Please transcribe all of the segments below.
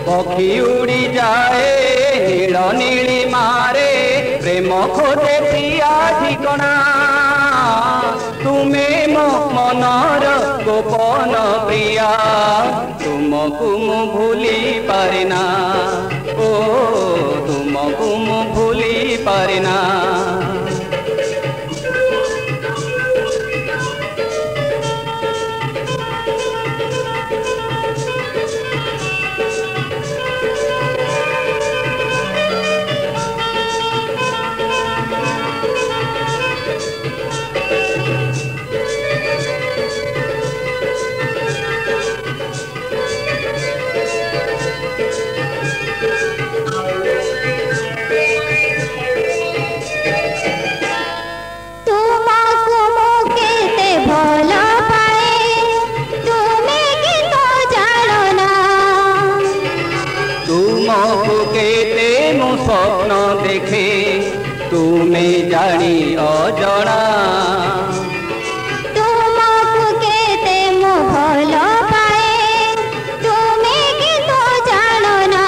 पक्षी उड़ी जाए नील नीली मारे प्रेम खोजे प्रिया ठिकना तुम्हें मो मनर गोपन प्रिया तुमको मु भूली पारिना ओ तुमको मु भूली पारिना। स्वप्न देखे तुम्हें जानी अजणा तुमको केते मो भल पाए तुम्हें कि तो जानो ना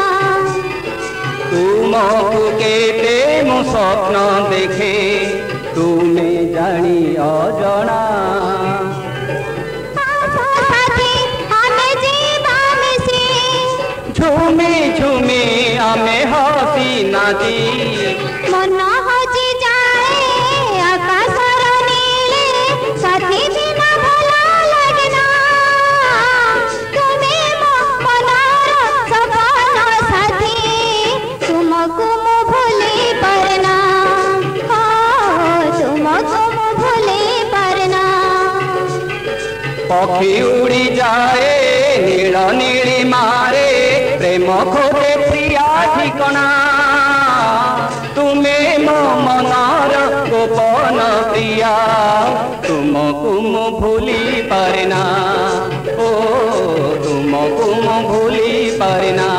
तुमको केते मो स्वप्न देखे तुम्हें जानी अजणा। झूमी झूमी आमे हसी नाची मन हजी जाए आकाशर नीले साथी बिना भला लगना तुम्हें मो मनर सपन साथी तुमको मो भूली पारना तुमको मो भूली पारना। पक्षी उड़ी जाए नील नीली मारे प्रेम खोजे प्रिया ठिकना तुम्हें मो मनर गोपन प्रिया तुमको मु भूली पारिना ओ तुमको मु भूली पारिना।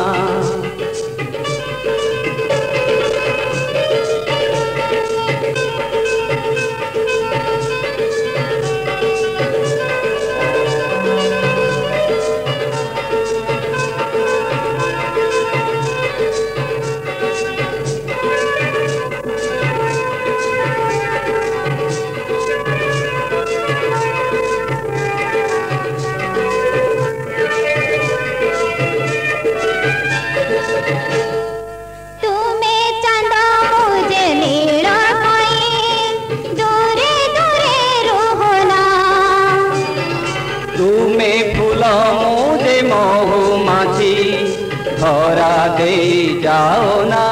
धरा दे जाओ ना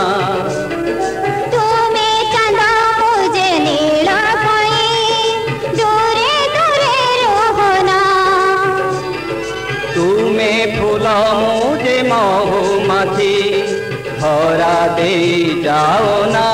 तुम्हें चंदा मुझे नील कोई दूरे दूरे रहो ना तुम्हें फूल मुझे महुमाछी धरा दे जाओ ना।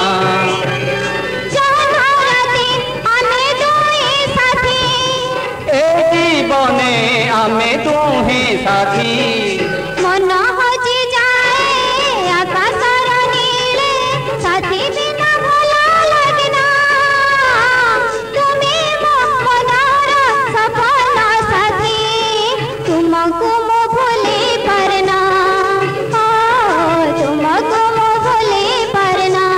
जीवने आमे दुहे साथी मन हजी जाए आकाशर नीले साथी बिना भला लगना तुम्हें मो मनर सपन साथी तुमको मो भूली पारना तुमको मो भूली पारना।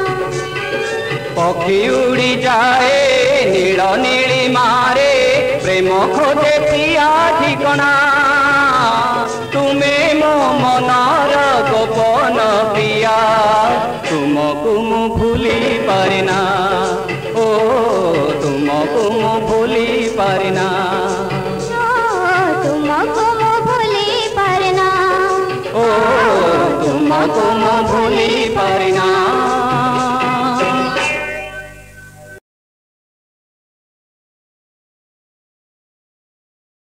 पक्षी उड़ी जाए नील नीली मारे प्रेम खोजे प्रिया ठिकना तुम्हें मो मनर गोपन प्रिया तुमको मु भूली पारिना।